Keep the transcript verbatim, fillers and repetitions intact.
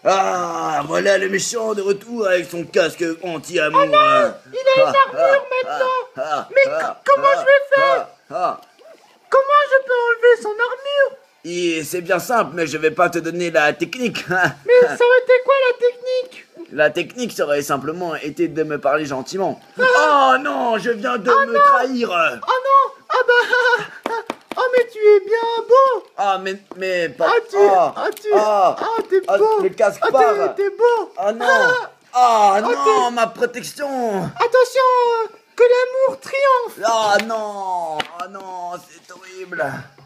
Ah, voilà le méchant de retour avec son casque anti-amour. Oh non, il a une armure maintenant. Mais comment je vais faire? Comment je peux enlever son armure? Et c'est bien simple, mais je vais pas te donner la technique. Mais ça aurait été quoi la technique? La technique serait simplement été de me parler gentiment. Oh non, je viens de me trahir. Oh non. Ah bah... Oh mais tu es bien beau. Ah mais... mais pas... Ah tu... Ah, Ah tu... ah, Ah t'es ah, beau. le casque Ah part. t'es- t'es beau. Ah non. Ah, Ah Ah, non, t'es- ma protection. Attention, euh, que l'amour triomphe. Ah non. Ah non, c'est horrible.